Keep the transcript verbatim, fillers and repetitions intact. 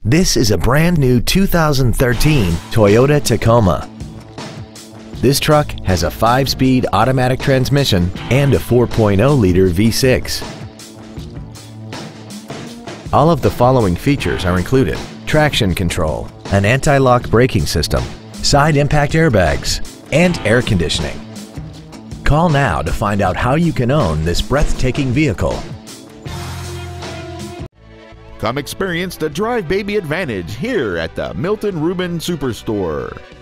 This is a brand new two thousand thirteen Toyota Tacoma. This truck has a five-speed automatic transmission and a four point oh liter V six. All of the following features are included: traction control, an anti-lock braking system, side impact airbags, and air conditioning. Call now to find out how you can own this breathtaking vehicle. Come experience the Drive Baby Advantage here at the Milton Ruben Superstore.